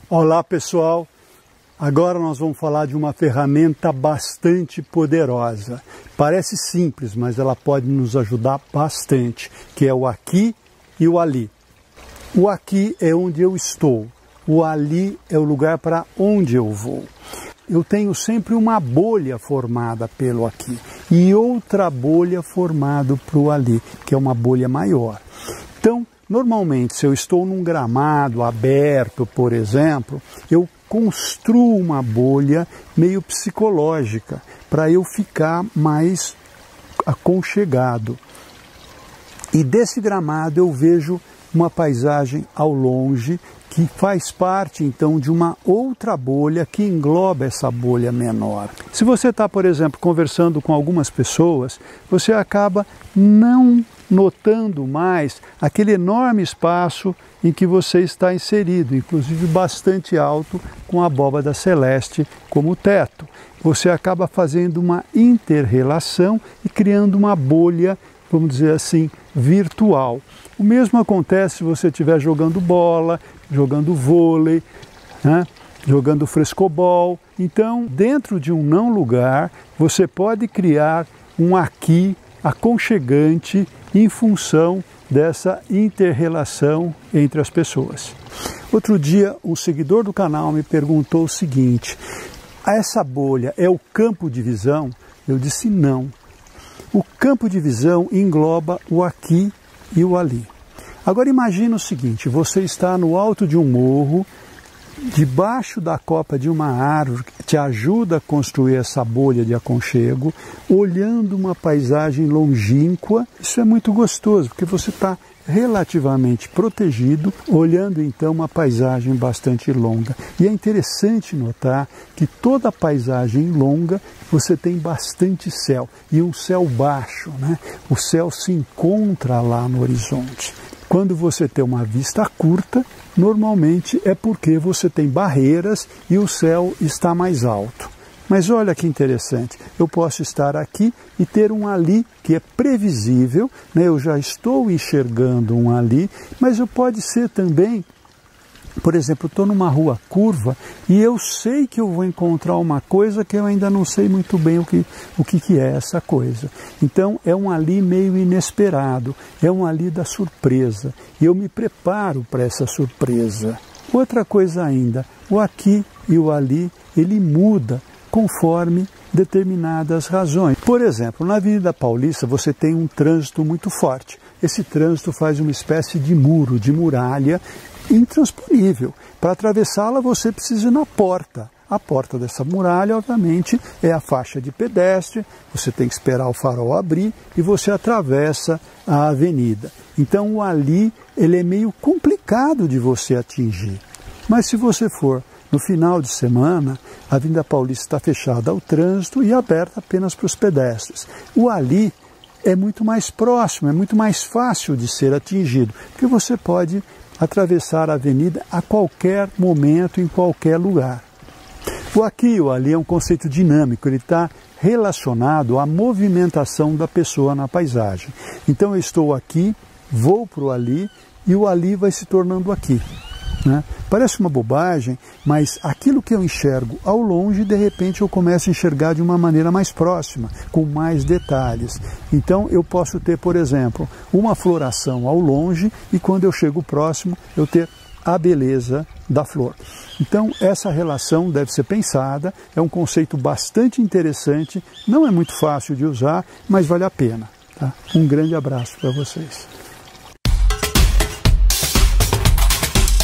Olá pessoal, agora nós vamos falar de uma ferramenta bastante poderosa. Parece simples, mas ela pode nos ajudar bastante, que é o aqui e o ali. O aqui é onde eu estou, o ali é o lugar para onde eu vou. Eu tenho sempre uma bolha formada pelo aqui e outra bolha formada para o ali, que é uma bolha maior. Então, normalmente, se eu estou num gramado aberto, por exemplo, eu construo uma bolha meio psicológica para eu ficar mais aconchegado. E desse gramado eu vejo uma paisagem ao longe que faz parte então de uma outra bolha que engloba essa bolha menor. Se você está, por exemplo, conversando com algumas pessoas, você acaba não notando mais aquele enorme espaço em que você está inserido, inclusive bastante alto, com a abóbada celeste como teto. Você acaba fazendo uma inter-relação e criando uma bolha, vamos dizer assim, virtual. O mesmo acontece se você estiver jogando bola, jogando vôlei, né? Jogando frescobol. Então, dentro de um não lugar, você pode criar um aqui aconchegante em função dessa inter-relação entre as pessoas. Outro dia, um seguidor do canal me perguntou o seguinte: essa bolha é o campo de visão? Eu disse não. O campo de visão engloba o aqui e o ali. Agora imagina o seguinte: você está no alto de um morro, debaixo da copa de uma árvore que te ajuda a construir essa bolha de aconchego, olhando uma paisagem longínqua. Isso é muito gostoso, porque você está relativamente protegido, olhando então uma paisagem bastante longa. E é interessante notar que toda a paisagem longa você tem bastante céu, e um céu baixo, né? O céu se encontra lá no horizonte. Quando você tem uma vista curta, normalmente é porque você tem barreiras e o céu está mais alto. Mas olha que interessante, eu posso estar aqui e ter um ali que é previsível, né? Eu já estou enxergando um ali, mas pode ser também, por exemplo, eu estou numa rua curva e eu sei que eu vou encontrar uma coisa que eu ainda não sei muito bem o que é essa coisa. Então é um ali meio inesperado, é um ali da surpresa, e eu me preparo para essa surpresa. Outra coisa ainda, o aqui e o ali, ele muda conforme determinadas razões. Por exemplo, na Avenida Paulista você tem um trânsito muito forte. Esse trânsito faz uma espécie de muro, de muralha intransponível. Para atravessá-la você precisa ir na porta. A porta dessa muralha, obviamente, é a faixa de pedestre, você tem que esperar o farol abrir e você atravessa a avenida. Então o ali, ele é meio complicado de você atingir. Mas se você for no final de semana, a Avenida Paulista está fechada ao trânsito e aberta apenas para os pedestres. O ali é muito mais próximo, é muito mais fácil de ser atingido, porque você pode atravessar a avenida a qualquer momento, em qualquer lugar. O aqui e o ali é um conceito dinâmico, ele está relacionado à movimentação da pessoa na paisagem. Então eu estou aqui, vou para o ali e o ali vai se tornando aqui. Né? Parece uma bobagem, mas aquilo que eu enxergo ao longe, de repente eu começo a enxergar de uma maneira mais próxima, com mais detalhes. Então eu posso ter, por exemplo, uma floração ao longe e quando eu chego próximo eu ter a beleza da flor. Então essa relação deve ser pensada, é um conceito bastante interessante, não é muito fácil de usar, mas vale a pena. Tá? Um grande abraço para vocês.